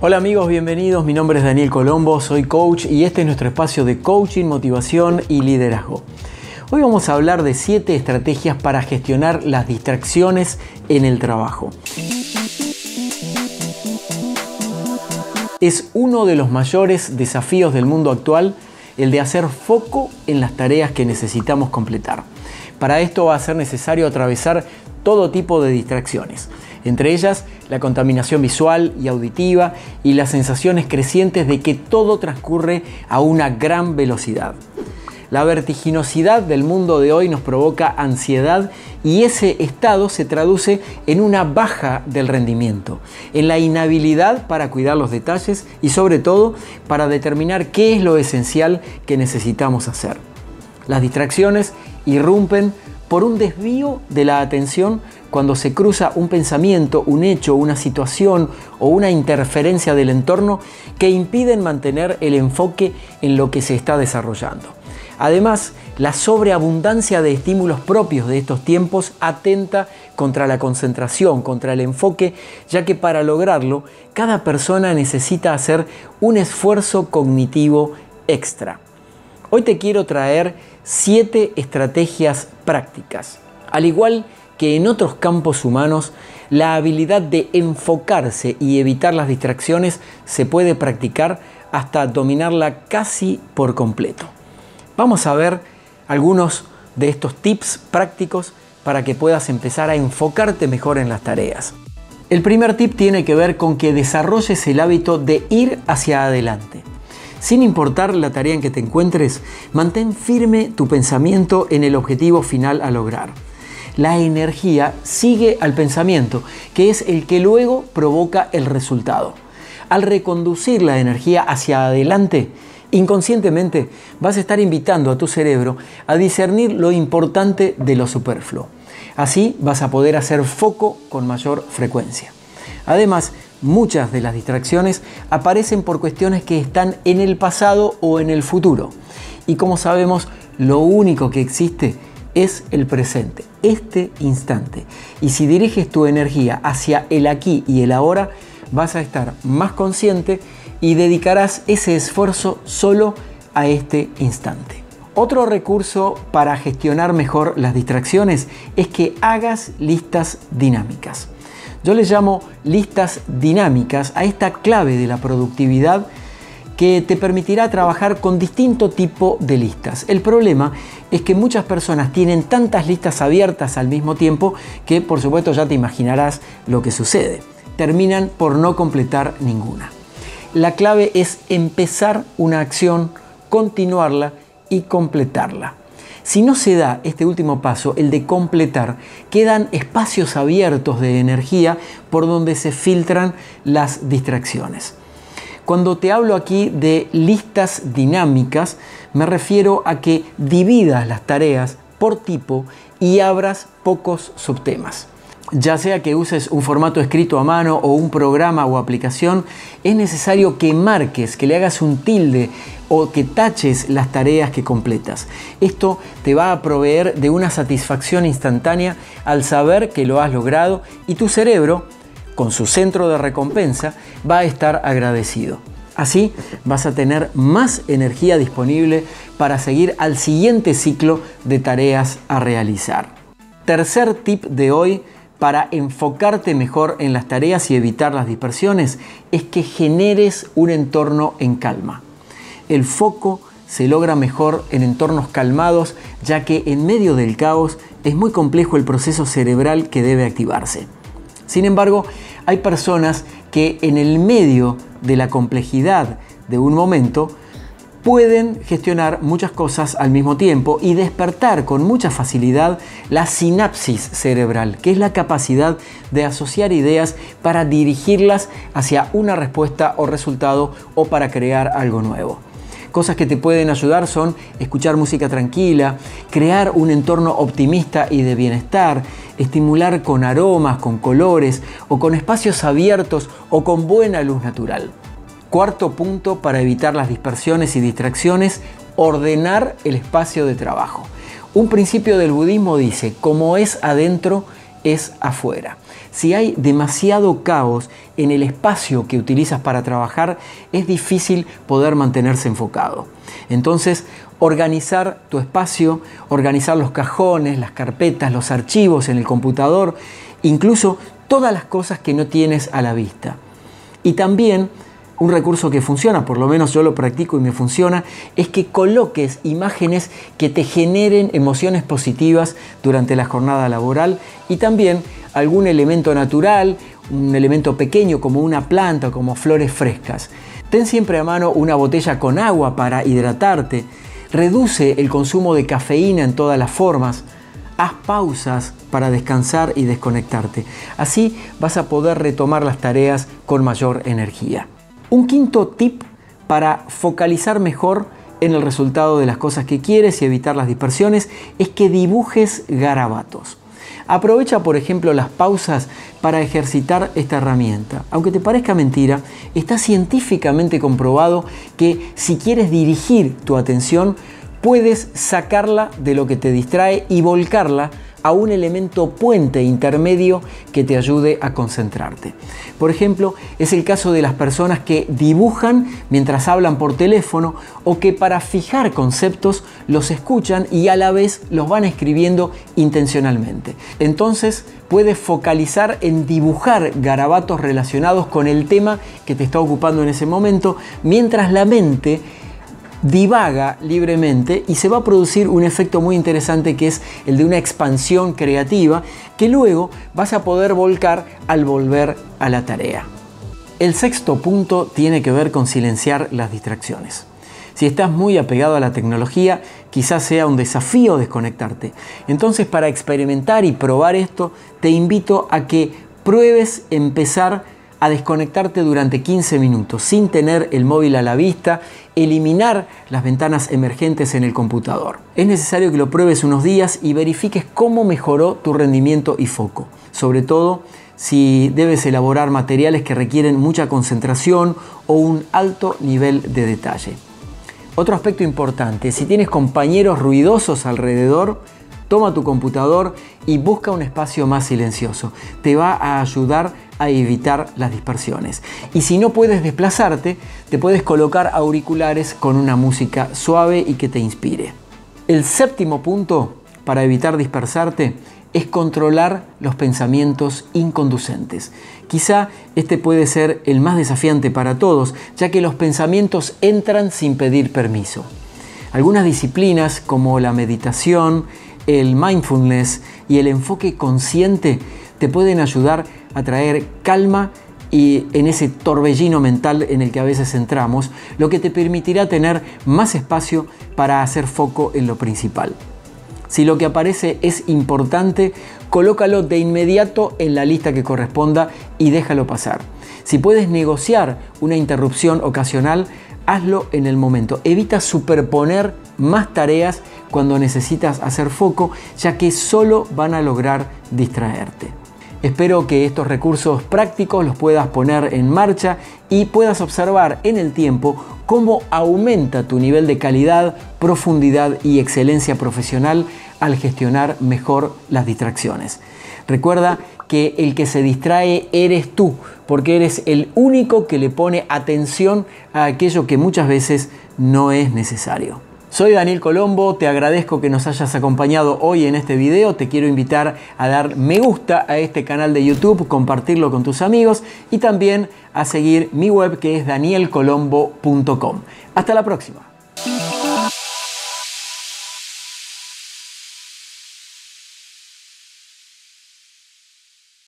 Hola amigos, bienvenidos. Mi nombre es Daniel Colombo, soy coach y este es nuestro espacio de coaching, motivación y liderazgo. Hoy vamos a hablar de 7 estrategias para gestionar las distracciones en el trabajo. Es uno de los mayores desafíos del mundo actual el de hacer foco en las tareas que necesitamos completar. Para esto va a ser necesario atravesar todo tipo de distracciones, entre ellas la contaminación visual y auditiva y las sensaciones crecientes de que todo transcurre a una gran velocidad. La vertiginosidad del mundo de hoy nos provoca ansiedad y ese estado se traduce en una baja del rendimiento, en la inhabilidad para cuidar los detalles y sobre todo para determinar qué es lo esencial que necesitamos hacer. Las distracciones irrumpen por un desvío de la atención cuando se cruza un pensamiento, un hecho, una situación o una interferencia del entorno que impiden mantener el enfoque en lo que se está desarrollando. Además, la sobreabundancia de estímulos propios de estos tiempos atenta contra la concentración, contra el enfoque, ya que para lograrlo, cada persona necesita hacer un esfuerzo cognitivo extra. Hoy te quiero traer 7 estrategias prácticas. Al igual que en otros campos humanos, la habilidad de enfocarse y evitar las distracciones se puede practicar hasta dominarla casi por completo. Vamos a ver algunos de estos tips prácticos para que puedas empezar a enfocarte mejor en las tareas. El primer tip tiene que ver con que desarrolles el hábito de ir hacia adelante. Sin importar la tarea en que te encuentres, mantén firme tu pensamiento en el objetivo final a lograr. La energía sigue al pensamiento, que es el que luego provoca el resultado. Al reconducir la energía hacia adelante, inconscientemente vas a estar invitando a tu cerebro a discernir lo importante de lo superfluo. Así vas a poder hacer foco con mayor frecuencia. Además, muchas de las distracciones aparecen por cuestiones que están en el pasado o en el futuro. Y como sabemos, lo único que existe es el presente, este instante. Y si diriges tu energía hacia el aquí y el ahora, vas a estar más consciente y dedicarás ese esfuerzo solo a este instante. Otro recurso para gestionar mejor las distracciones es que hagas listas dinámicas. Yo le llamo listas dinámicas a esta clave de la productividad que te permitirá trabajar con distinto tipo de listas. El problema es que muchas personas tienen tantas listas abiertas al mismo tiempo que, por supuesto, ya te imaginarás lo que sucede. Terminan por no completar ninguna. La clave es empezar una acción, continuarla y completarla. Si no se da este último paso, el de completar, quedan espacios abiertos de energía por donde se filtran las distracciones. Cuando te hablo aquí de listas dinámicas, me refiero a que dividas las tareas por tipo y abras pocos subtemas. Ya sea que uses un formato escrito a mano o un programa o aplicación, es necesario que marques, que le hagas un tilde o que taches las tareas que completas. Esto te va a proveer de una satisfacción instantánea al saber que lo has logrado y tu cerebro, con su centro de recompensa, va a estar agradecido. Así vas a tener más energía disponible para seguir al siguiente ciclo de tareas a realizar. Tercer tip de hoy para enfocarte mejor en las tareas y evitar las dispersiones es que generes un entorno en calma. El foco se logra mejor en entornos calmados, ya que en medio del caos es muy complejo el proceso cerebral que debe activarse. Sin embargo, hay personas que en el medio de la complejidad de un momento pueden gestionar muchas cosas al mismo tiempo y despertar con mucha facilidad la sinapsis cerebral, que es la capacidad de asociar ideas para dirigirlas hacia una respuesta o resultado o para crear algo nuevo. Cosas que te pueden ayudar son escuchar música tranquila, crear un entorno optimista y de bienestar, estimular con aromas, con colores o con espacios abiertos o con buena luz natural. Cuarto punto para evitar las dispersiones y distracciones, ordenar el espacio de trabajo. Un principio del budismo dice, como es adentro, es afuera. Si hay demasiado caos en el espacio que utilizas para trabajar, es difícil poder mantenerse enfocado. Entonces, organizar tu espacio, organizar los cajones, las carpetas, los archivos en el computador, incluso todas las cosas que no tienes a la vista. Y también un recurso que funciona, por lo menos yo lo practico y me funciona, es que coloques imágenes que te generen emociones positivas durante la jornada laboral y también algún elemento natural, un elemento pequeño como una planta o como flores frescas. Ten siempre a mano una botella con agua para hidratarte, reduce el consumo de cafeína en todas las formas, haz pausas para descansar y desconectarte. Así vas a poder retomar las tareas con mayor energía. Un quinto tip para focalizar mejor en el resultado de las cosas que quieres y evitar las dispersiones es que dibujes garabatos. Aprovecha, por ejemplo, las pausas para ejercitar esta herramienta. Aunque te parezca mentira, está científicamente comprobado que si quieres dirigir tu atención, puedes sacarla de lo que te distrae y volcarla a un elemento puente intermedio que te ayude a concentrarte. Por ejemplo, es el caso de las personas que dibujan mientras hablan por teléfono o que para fijar conceptos los escuchan y a la vez los van escribiendo intencionalmente. Entonces, puedes focalizar en dibujar garabatos relacionados con el tema que te está ocupando en ese momento, mientras la mente divaga libremente y se va a producir un efecto muy interesante que es el de una expansión creativa que luego vas a poder volcar al volver a la tarea. El sexto punto tiene que ver con silenciar las distracciones. Si estás muy apegado a la tecnología, quizás sea un desafío desconectarte. Entonces, para experimentar y probar esto, te invito a que pruebes empezar a desconectarte durante 15 minutos sin tener el móvil a la vista, eliminar las ventanas emergentes en el computador. Es necesario que lo pruebes unos días y verifiques cómo mejoró tu rendimiento y foco. Sobre todo si debes elaborar materiales que requieren mucha concentración o un alto nivel de detalle. Otro aspecto importante, si tienes compañeros ruidosos alrededor, toma tu computador y busca un espacio más silencioso. Te va a ayudar a evitar las dispersiones. Y si no puedes desplazarte, te puedes colocar auriculares con una música suave y que te inspire. El séptimo punto para evitar dispersarte es controlar los pensamientos inconducentes. Quizá este puede ser el más desafiante para todos, ya que los pensamientos entran sin pedir permiso. Algunas disciplinas como la meditación, el mindfulness y el enfoque consciente te pueden ayudar a traer calma y en ese torbellino mental en el que a veces entramos, lo que te permitirá tener más espacio para hacer foco en lo principal. Si lo que aparece es importante, colócalo de inmediato en la lista que corresponda y déjalo pasar. Si puedes negociar una interrupción ocasional, hazlo en el momento. Evita superponer más tareas cuando necesitas hacer foco, ya que solo van a lograr distraerte. Espero que estos recursos prácticos los puedas poner en marcha y puedas observar en el tiempo cómo aumenta tu nivel de calidad, profundidad y excelencia profesional al gestionar mejor las distracciones. Recuerda que el que se distrae eres tú, porque eres el único que le pone atención a aquello que muchas veces no es necesario. Soy Daniel Colombo, te agradezco que nos hayas acompañado hoy en este video. Te quiero invitar a dar me gusta a este canal de YouTube, compartirlo con tus amigos y también a seguir mi web que es danielcolombo.com. Hasta la próxima.